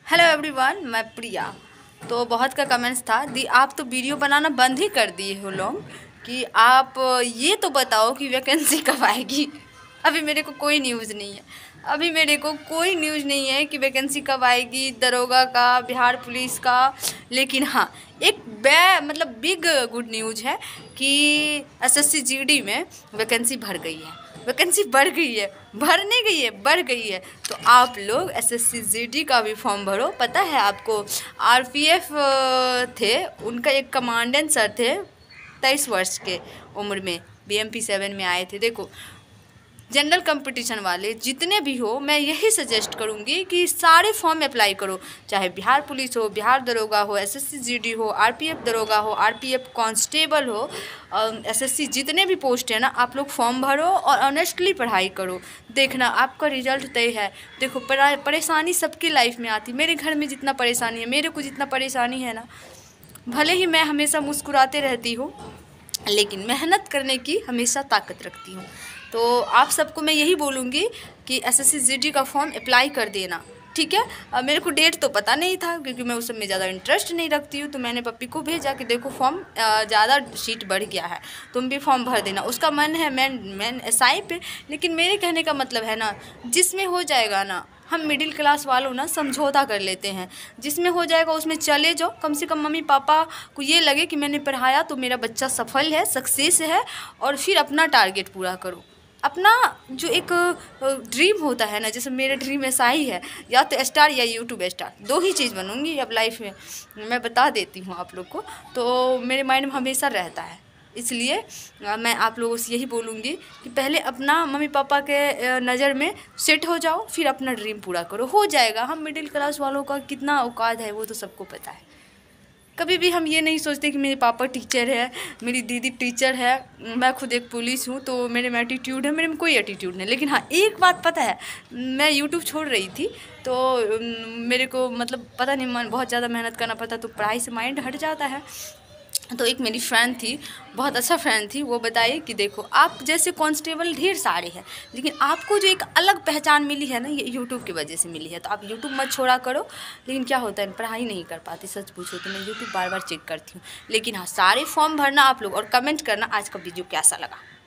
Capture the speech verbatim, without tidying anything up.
Hello everyone, मैं प्रिया। तो बहुत का कमेंट्स था दी आप तो वीडियो बनाना बंद ही कर दिए हो लोग कि आप ये तो बताओ कि वैकेंसी कब आएगी। अभी मेरे को कोई न्यूज़ नहीं है अभी मेरे को कोई न्यूज़ नहीं है कि वैकेंसी कब आएगी दरोगा का, बिहार पुलिस का। लेकिन हाँ, एक बे मतलब बिग गुड न्यूज़ है कि एसएससी जीडी में वैकेंसी भर गई है। वैकेंसी बढ़ गई है, भर नहीं गई है, बढ़ गई है। तो आप लोग एसएससी जीडी का भी फॉर्म भरो। पता है आपको, आरपीएफ थे, उनका एक कमांडेंट सर थे, तेईस वर्ष के उम्र में बीएमपी सेवन में आए थे। देखो, जनरल कंपटीशन वाले जितने भी हो, मैं यही सजेस्ट करूंगी कि सारे फॉर्म अप्लाई करो, चाहे बिहार पुलिस हो, बिहार दरोगा हो, एसएससी जीडी हो, आरपीएफ दरोगा हो, आरपीएफ कांस्टेबल हो, एसएससी जितने भी पोस्ट है ना, आप लोग फॉर्म भरो और ऑनेस्टली पढ़ाई करो। देखना आपका रिजल्ट तय है। देखो, परेशानी सबकी लाइफ में आती, मेरे घर में जितना परेशानी है, मेरे को जितना परेशानी है ना, भले ही मैं हमेशा मुस्कुराते रहती हूँ, लेकिन मेहनत करने की हमेशा ताकत रखती हूँ। तो आप सबको मैं यही बोलूँगी कि एसएससी जीडी का फॉर्म अप्लाई कर देना, ठीक है। अब मेरे को डेट तो पता नहीं था क्योंकि मैं उस सब में ज़्यादा इंटरेस्ट नहीं रखती हूँ, तो मैंने पप्पी को भेजा कि देखो फॉर्म ज़्यादा सीट बढ़ गया है, तुम भी फॉर्म भर देना। उसका मन है मैन मैन एसआई पे, लेकिन मेरे कहने का मतलब है ना, जिसमें हो जाएगा ना, हम मिडिल क्लास वालों ना समझौता कर लेते हैं, जिसमें हो जाएगा उसमें चले जाओ। कम से कम मम्मी पापा को ये लगे कि मैंने पढ़ाया तो मेरा बच्चा सफल है, सक्सेस है, और फिर अपना टारगेट पूरा करो। अपना जो एक ड्रीम होता है ना, जैसे मेरा ड्रीम ऐसा ही है, या तो स्टार या यूट्यूब स्टार, दो ही चीज़ बनूंगी अब लाइफ में, मैं बता देती हूँ आप लोग को। तो मेरे माइंड में हमेशा रहता है, इसलिए मैं आप लोगों से यही बोलूँगी कि पहले अपना मम्मी पापा के नज़र में सेट हो जाओ, फिर अपना ड्रीम पूरा करो, हो जाएगा। हम मिडिल क्लास वालों का कितना औकात है वो तो सबको पता है। कभी भी हम ये नहीं सोचते कि मेरे पापा टीचर है, मेरी दीदी टीचर है, मैं खुद एक पुलिस हूँ, तो मेरे में एटीट्यूड है। मेरे में कोई एटीट्यूड नहीं। लेकिन हाँ, एक बात पता है, मैं यूट्यूब छोड़ रही थी तो मेरे को मतलब पता नहीं, मन बहुत ज़्यादा मेहनत करना पड़ता, तो पढ़ाई से माइंड हट जाता है। तो एक मेरी फ्रेंड थी, बहुत अच्छा फ्रेंड थी, वो बताई कि देखो, आप जैसे कांस्टेबल ढेर सारे हैं, लेकिन आपको जो एक अलग पहचान मिली है ना, ये यूट्यूब की वजह से मिली है। तो आप यूट्यूब मत छोड़ा करो। लेकिन क्या होता है, पढ़ाई नहीं कर पाती, सच पूछो तो मैं यूट्यूब बार बार चेक करती हूँ। लेकिन हाँ, सारे फॉर्म भरना आप लोग, और कमेंट करना आज का वीडियो कैसा लगा।